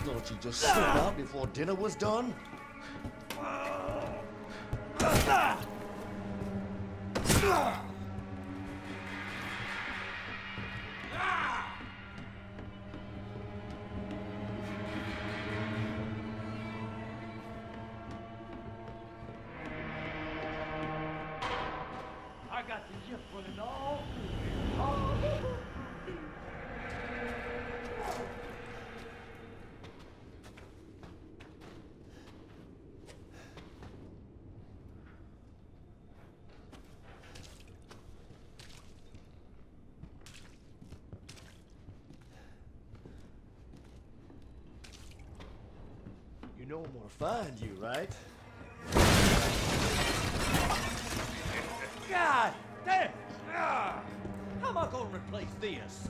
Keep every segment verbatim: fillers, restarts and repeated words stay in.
Thought you just slip out before dinner was done? I got the gift for it all. all. You know I'm gonna find you, right? God damn! Ah, how am I gonna replace this?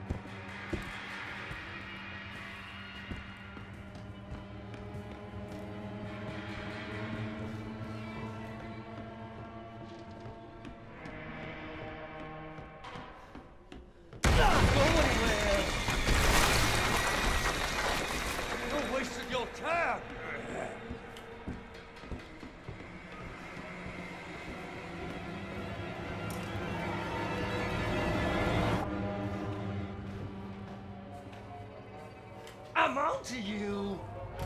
Not go anywhere! You're wasting your time! I'm on to you!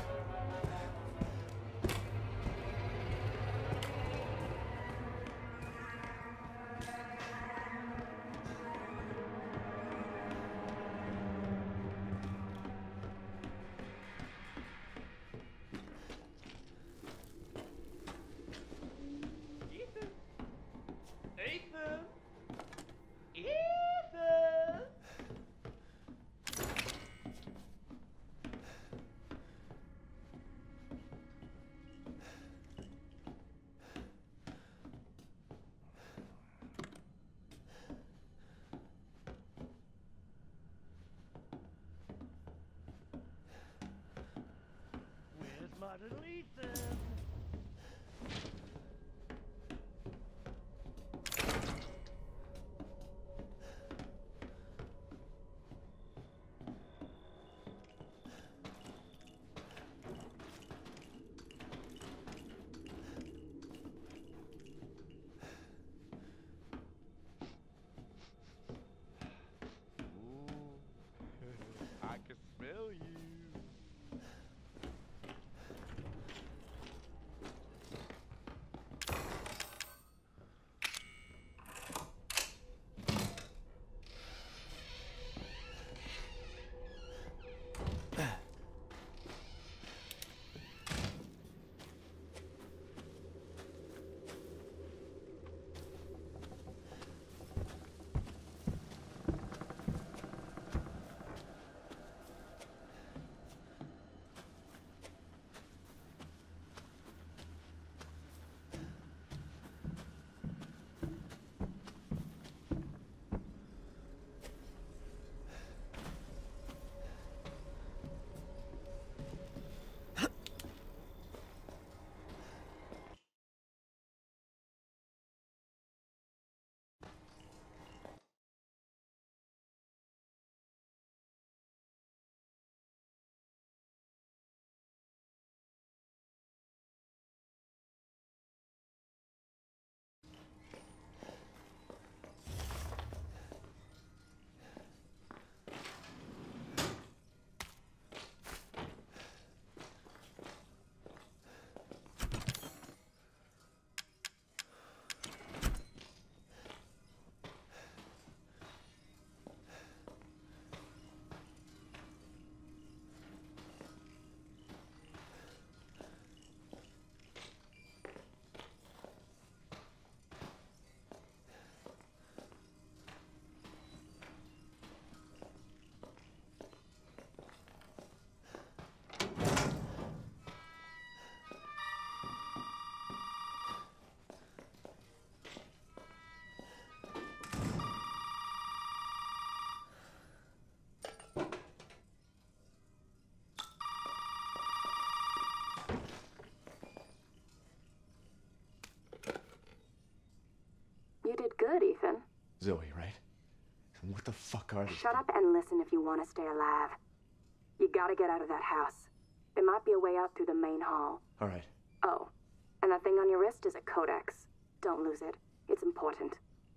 Ethan! Ethan! Ethan! Where's my little Ethan? I can smell you. You did good, Ethan. Zoe, right? And what the fuck are these? Shut up and listen if you want to stay alive. You gotta get out of that house. There might be a way out through the main hall. All right. Oh, and that thing on your wrist is a codex. Don't lose it. It's important.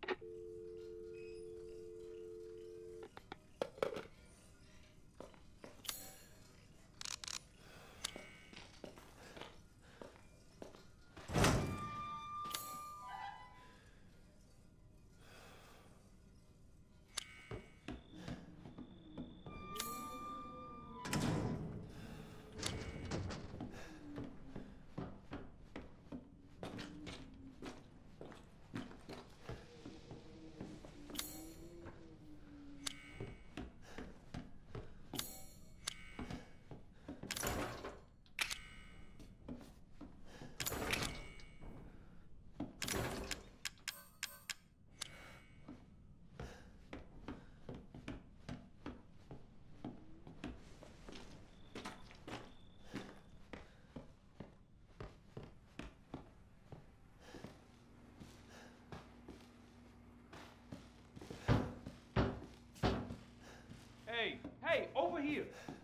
Hey, hey, over here.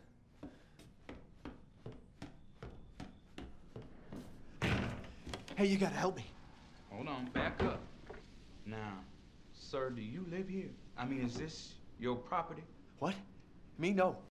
Hey, you gotta help me. Hold on, back up. Now, sir, do you live here? I mean, is this your property? What? Me? No.